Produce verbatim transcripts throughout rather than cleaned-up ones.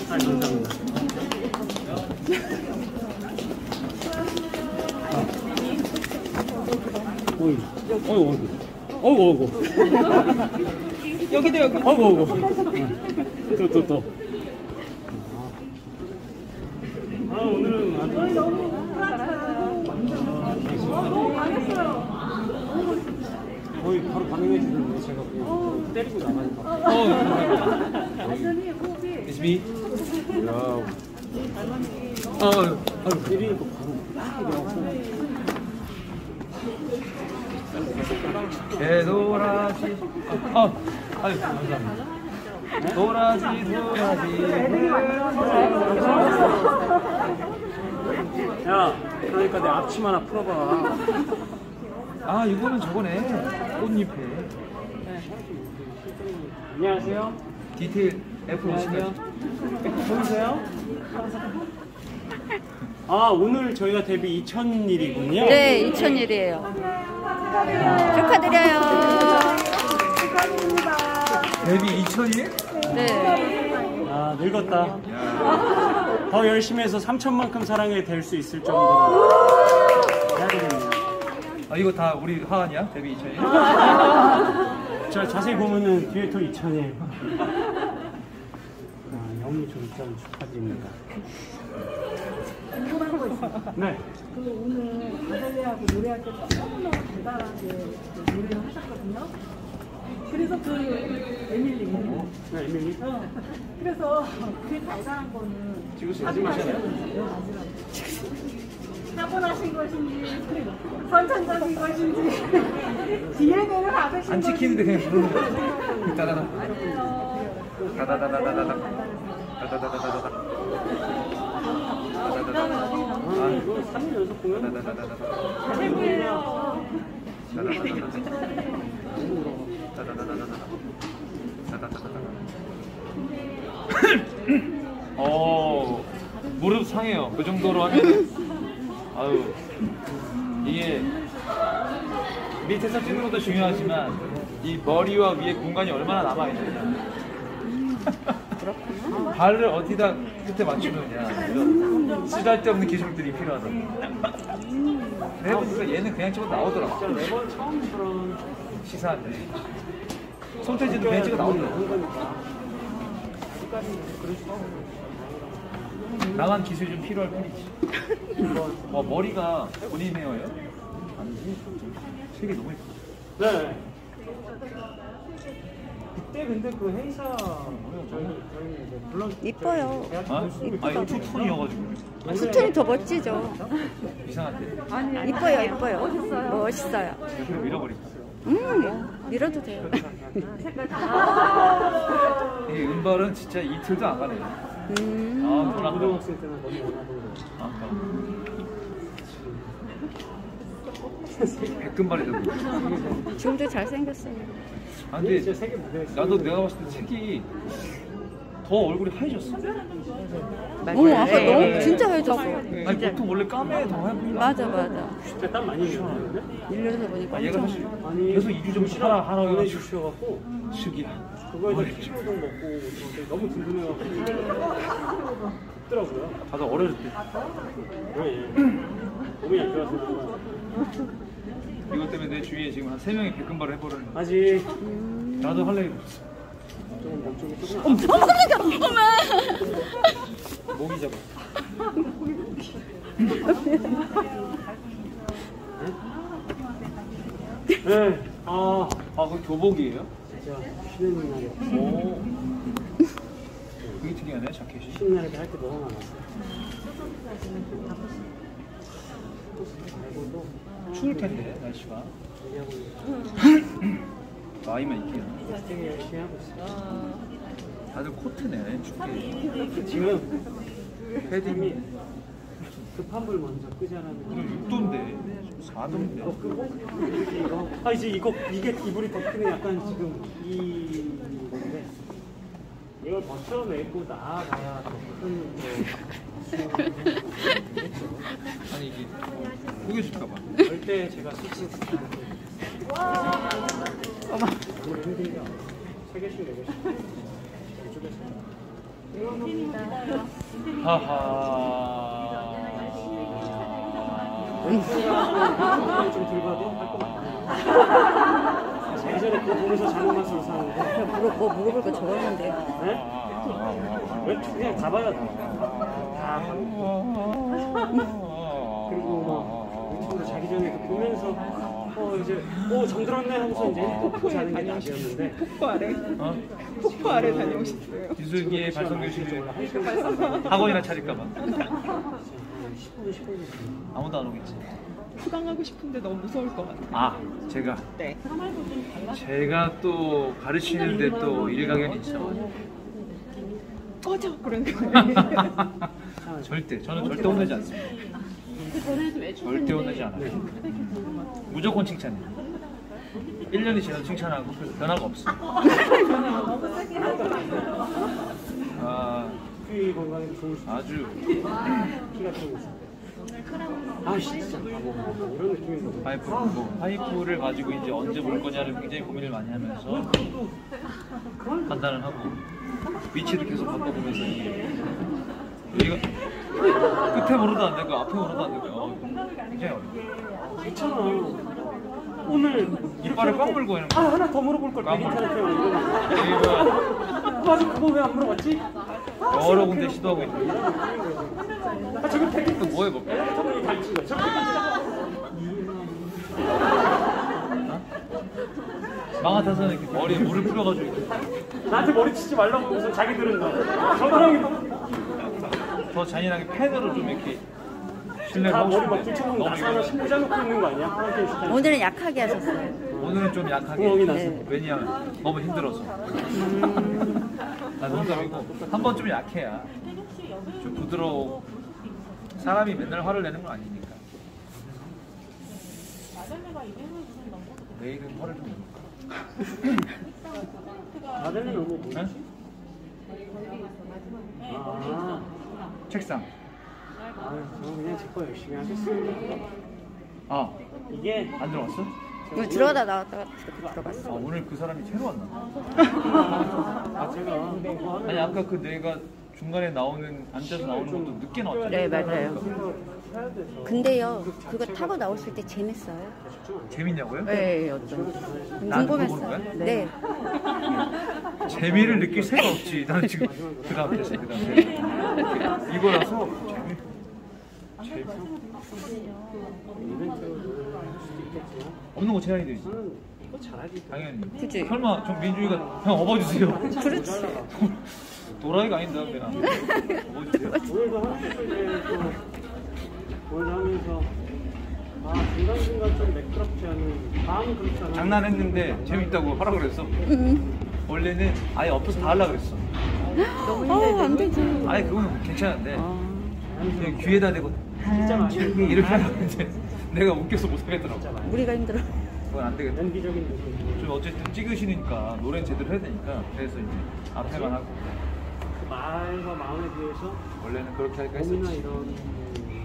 감사합니다. 어이, 어이구, 어이구, 어이구. 여기도 여기. 어이구, 어이구. 또, 또, 또. 아, 오늘은 아주. 너무 반했어요. 거의 바로 반응해 주는데 제가 그냥 때리고 나가니까. 어, 완전히 호흡이. It's me. 야, 어, 아, 때리니까 바로 막 이래갖고. 개도라지. 어, 아유, 감사합니다. 도라지, 도라지. 야, 그러니까 내 앞치마 하나 풀어봐. 아, 이거는 저거네. 꽃잎에. 안녕하세요. 디테일 F 오십니다. 보이세요? 아, 오늘 저희가 데뷔 이천 일이군요. 네, 이천 일이에요. 축하드려요. 데뷔 이천 일? 네. 아, 늙었다. 더 열심히 해서 삼천만큼 사랑이 될 수 있을 정도로 해야 되겠네요. 아, 이거 다 우리 하한이야? 데뷔 이천 일? 자, 자세히 보면은 뒤에 또 이천이에요. 아, 영미 졸전 축하드립니다. 궁금한 거 있어요. 네. 그 오늘 가사제하고 노래할 때 너무너무 달달하게 노래를 하셨거든요. 그래서 그 에밀리. 네, 에밀리. 어. 그래서 그 달달한 거는 지금 하지 마시나요? 타고나신 것인지 선천적인 것인지 디엔에이를 받으신 안 찍히는데 그냥 부르는 거. 따다다. 다다다다다다다. 다다다다다다. 아, 이거 삼 일 연속 보면 최고예요. 어, 무릎 상해요. 그 정도로 하면 아유, 이게 밑에서 찍는 것도 중요하지만 이 머리와 위에 공간이 얼마나 남아 있느냐. 발을 어디다 끝에 맞추느냐, 이런 쓰잘데없는 기술들이 필요하다. 해보니까 얘는 그냥 찍어 나오더라고. 매번 처음처럼 시사한데 손태지도 그냥 찍어 나오더라고. 거니까 아직까지 그럴 수 없어요. 나만 기술이 좀 필요할 뿐이지. 와, 머리가 본인 헤어예요? 아니지. 색이 너무 예뻐. 네. 그때 근데 그 행사 저희 저희 이제 물론 이뻐요. 아? 아, 이거 투톤이어가지고 투톤이 더 멋지죠. 이상한데? 이뻐요, 이뻐요. 멋있어요. 그럼 밀어버릴까? 음, 밀어도 돼요. 이게 은발은 진짜 이틀도 안 가네. 음, 아, 그럼 고등학생 때는 너무 원하던 거. 아, 백금발이다. 지금도 잘생겼어요. 아, 근데 진짜 세계 무대에 나도 내가 봤을 때 색이 더 얼굴이 하얘졌어. 어, 아까 너무 진짜 해줬어. 아니, 보통 원래 까매 더 하얘 보이나? 맞아, 맞아. 진짜 땀 많이 흘렸는데? 일렬에서 보니까 아, 얘가 사실 아니 계속 이 주 전부터 하라 하라 해가지고 보내주셔갖고 숙이야. 그거에다 키로동 먹고 저한테 너무 든든해갖고 덥더라고요. 다들 어렸을 때 네. 몸이 안 좋아서 그런 거야. 이것 때문에 내 주위에 지금 한 세 명이 백금발을 해버렸는데 아직 나도 할래 입었어. 좀 몸쪽이 조금 안 어머, 어머. 목이 잡아. 네. 아, 아, 그 교복이에요? 진짜 쉬는 날이 없어. 오. 되게 특이하네, 자켓이. 쉬는 날에 할 때 너무 많았어. 말고도 추울 텐데, 날씨가. 얘기하고 있는 나이만 있긴. 되게 열심히 하고 있어. 다들 코트네, 춥게. 지금 패딩이 급한 불 먼저 끄자라는 오늘 육 도인데, 사 도인데. 이거 끄고 이거 아 이제 이거 이게 이불이 더 크네. 약간 지금 이 건데 이걸 버텨내고 나아가야 더큰 아니, 이게 구겨질까봐. 절대 제가 수치 어머 너무 힘들죠. 세 개씩 네 개씩 이쪽에서 하하. 좀 들봐도 할 것 같아요. 예전에 그거 보면서 잘못 맛으로 사는데. 그냥 물어, 뭐 물어볼 거 적었는데. 네? 왜 그냥 다 봐요, 다. 다 그리고 막 유튜브 자기 전에 그 보면서 어 이제 오 정들었네 하면서 이제 꼭 자는 게 답이었는데. 폭포 아래? 어? 폭포 아래 다녀오셨어요? 기술기의 발성 교실을 학원이나 차릴까봐. 십 분, 십 분. 아무도 안 오겠지. 수강하고 싶은데 너무 무서울 것 같아요. 아, 제가 네. 제가 또 가르치는데 또 일가견이 있어. 꺼져! 그런 거예요. 절대, 저는 절대 혼내지 않습니다. 절대 혼내지 않아요. 무조건 칭찬해요. 일 년이 지나도 칭찬하고 그 변화가 없어. 아, 귀 건강에 좋을 수 아주 키가 좀 있어. 아 진짜 뭐, 뭐 이런 느낌인 파이프, 뭐, 파이프를 가지고 이제 언제 볼 거냐를 굉장히 고민을 많이 하면서 판단을 하고 위치도 계속 바꿔보면서 여기가 끝에 물어도 안 되고 앞에 물어도 안 되고 어, 굉장히 어려워. 괜찮아. 오늘 이빨을 꽉 물고 이런 아 거. 하나 더 물어볼 걸 꽉 괜찮을 물고. 때 이런 이거 맞아 그거 왜 안 물어봤지? 여러 군데 시도하고 있는데 아 저기 되게 또 뭐 해볼까? 저분이 가르친 거야. 저기 망아 타서는 이렇게 머리에 물을 뿌려가지고 이렇게 나한테 머리 치지 말라고 하면서 자기들은 저런 형이 더 잔인하게 펜으로 좀 이렇게 실내를 다 하고 머리 막 싶은데 붙여놓은 너무 나사나 이거 꽂아놓고 있는 거 아니야? 프랑켄 슈타인. 오늘은 약하게 하셨어요. 오늘은 좀 약하게 구멍이 나서. 네. 왜냐면 너무 힘들어서 나 농담이고 한 번 좀 약해야 좀 부드러워. 사람이 맨날 화를 내는 건 아니니까 내일은 화를 좀 내볼까? 아들은 너무 뭐지? 응? 아, 책상. 아, 저는 그냥 제 거 열심히 하겠습니다. 아, 이게 안 들어갔어? 이거 들어가다 나왔다가 들어갔어. 아, 오늘 그 사람이 새로 왔나? 아 제가 뭐 하면 아니 아까 그 내가 중간에 나오는 앉아서 나오는 것도 늦게 나왔잖아. 네, 맞아요. 해야 돼서 근데요, 그거 타고 나오실 때 재밌어요. 재밌냐고요? 네, 어떤. 나한테 보는 궁금했어요. 거야? 네. 재미를 느낄 새가 없지. 나는 지금 그 다음 됐어. 그 다음 됐어. 이거라서 재미. 재미. 이벤트를 할 수도 있겠지만 없는 거 제한이 되지. 저는 이거 잘하기 때문에 당연히. 그치. 설마 전 민주이가 형 업어주세요. 그렇지. 도라이가 아닌데 내가 업어주세요. 오늘도 하면서 이제 또 오늘도 하면서 아 중간중간 좀 매끄럽지 않은 마음은 그렇지 않아. 장난했는데 재밌다고 하라 그랬어. 원래는 아예 엎어서 다 하려고 그랬어. 어, 안 되지. 아니 그거는 괜찮은데 아, 그냥 귀에다 대고 진짜 많이 이렇게 하려고 했는데 내가 웃겨서 못하겠더라고. 우리가 힘들어. 그건 안 되겠다. 연기적인 느낌. 좀 어쨌든 찍으시니까 노래는 제대로 해야 되니까 그래서 이제 앞에만 하고 그 말과 마음에 비해서 원래는 그렇게 할까 몸이나 했었지. 이런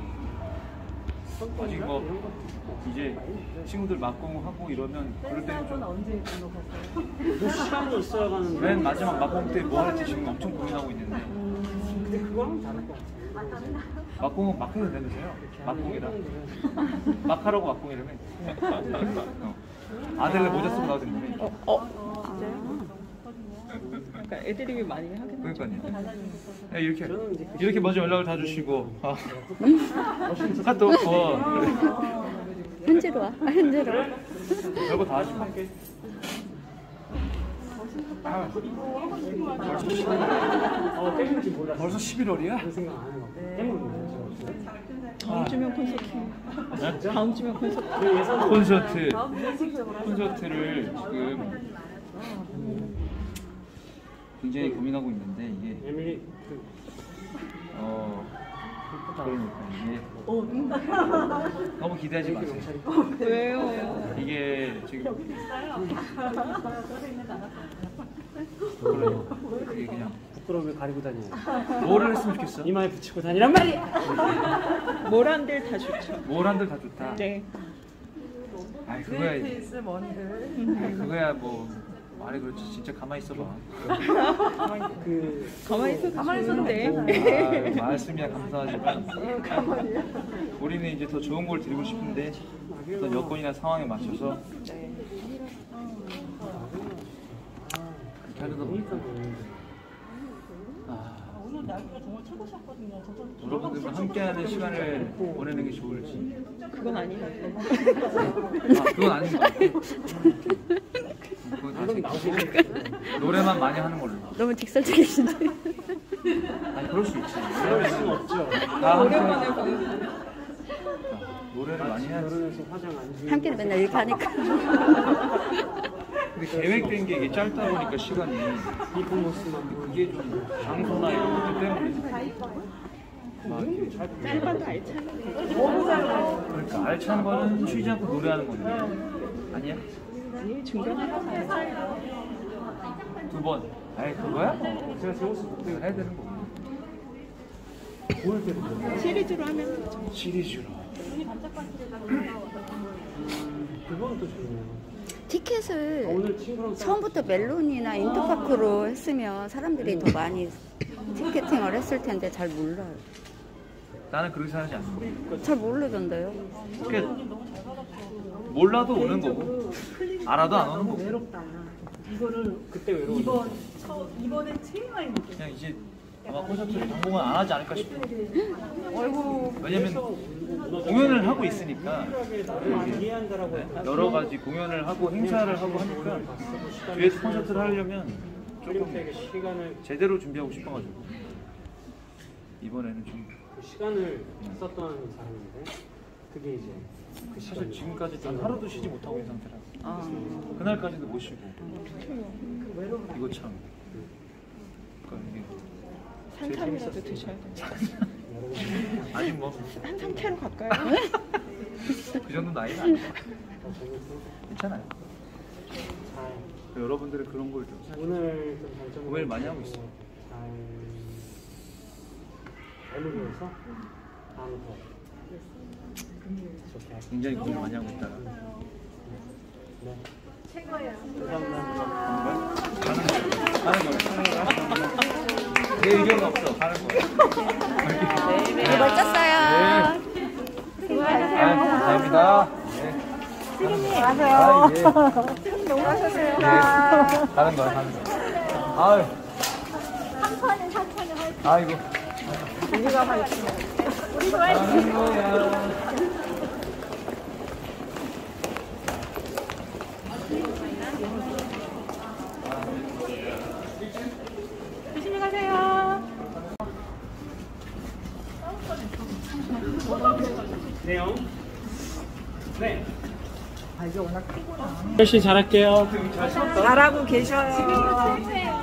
아직 뭐 이제 친구들 막공 하고 이러면 그럴 때는 좀 언제 등록했어요? 그 시간이 있어야 가는데 맨 마지막 막공 때 뭐 할지 지금 엄청 고민하고 있는데 근데 그거랑 다를 것 같아. 막공은 막 해도 되면서요. 막공이라 막 하라고 막공이라며. 어. 아들내 모자 쓰고 나와도 된다며. 어? 진짜요? 그러니까 애드립이 많이 하겠네. 그러니까요. 야, 이렇게 저는 이제 그 이렇게 먼저 연락을 다 주시고 아. 카톡 어. 현재로 와. 현재로 와. 별거 다 하시고. 아, 어 때문인지 몰라. 벌써 십일월이야? 그런 생각 안 해요. 때문에 다음 주면 콘서트. 다음 주면 콘서트. 그 예산 콘서트 콘서트를 지금 굉장히 고민하고 있는데 이게 에밀리 그 어 그러니까 이게 너무 기대하지 마세요. 왜요? 이게 지금 그래요. 이게 그냥 부끄러움을 가리고 다녀요. 뭐를 했으면 좋겠어? 이마에 붙이고 다니란 말이야. 뭘 한들 다 좋죠. 뭘 한들 다 좋다. 네. 아이 그거야. 있을 뭔들. 아이, 그거야 뭐 말이 그렇지. 진짜 가만히 있어봐. 그 가만히 있어도 가만히 있었는데. 아, 말씀이야 감사하지만 우리는 이제 더 좋은 걸 드리고 싶은데 어떤 여건이나 상황에 맞춰서 그렇게 하려다 보니까 아, 오늘 날씨가 정말 최고셨거든요. 저도 여러분들과 함께하는 시간을 보내는 게 좋을지. 그건 아닌 것 같아요. 아, 그건 아닌 것 같아요. 그건 다시 노래만 많이 하는 걸로. 너무 직설적이신데. 아니 그럴 수 있지. 그럴 수는 없죠. 다 오랜만에 노래를 많이 해야지. 결혼해서 화장 안 지우고 함께 맨날 이렇게 하니까. 근데 계획된 게 이게 짧다 보니까 시간이 이쁜 모습만 보고 그게 좀 장소나 이런 것들 때문에 짧아도 알차네. 그러니까 알찬 거는 쉬지 않고 노래하는 건데 아니야? 아니, 중간에 두 번. 아이 그거야? 뭐. 제가 제 모습 내가 해야 되는 거. 보일 때도 그래요. 시리즈로 하면 되죠. 시리즈로. 그건 또 좋네요. 티켓을 오늘 친구랑 처음부터 멜론이나 인터파크로 했으면 사람들이 더 많이 티켓팅을 했을 텐데 잘 몰라요. 나는 그렇게 생각하지 않는다. 잘 모르던데요. 그러니까 몰라도 오는 거고 알아도 안 오는 거고 외롭다. 이거를 그때 외로워. 이번 저 이번에 제일 많이 느꼈어요. 그냥 이제 아마 콘서트를 당분간 안 하지 않을까 싶어. 아이고 왜냐면 공연을 하고 있으니까 나를 이해한다라고 네, 여러 가지 공연을 하고 행사를 하고 하니까 뒤에서 콘서트를 하려면 조림에게 시간을 제대로 준비하고 싶어가지고 이번에는 좀 그 시간을 썼던 사람인데 그게 이제 그 사실 시간 지금까지 단 하루도 쉬지 못하고 있는 상태라 아, 그날까지도 못 쉬고 이거 참 그러니까 이게 산삼이라도 드셔야 돼요. 아직 뭐 그 한 상태로 갈까요? 정도 나이는 아니야 더 재밌고 괜찮아요 잘 여러분들의 그런 걸 좀 오늘 좀 발전 고민을 많이 하고 있어. 잘 잘해서 다음 더 좋게 할게요. 굉장히 고민을 많이 하고 있다가 네. 최고예요. 감사합니다. 가는 거야 가는 거야 내 의견은 없어 가는 거야 네, 멋졌어요. 아유, 감사합니다 네. 안녕하세요. 아, 예. 너무 하셨어요. 네. 가는 거야, 가는 거야. 아유. 삼천에 사천에 할 아이고. 우리가 화이팅. 우리도 가는 화이팅. 거야. 조심히 가세요. 네요. 네. 아, 이게 워낙 크구나. 열심히 잘할게요. 잘하고 계셔요.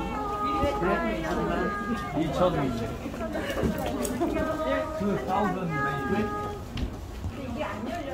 이천 그 사우전 메이드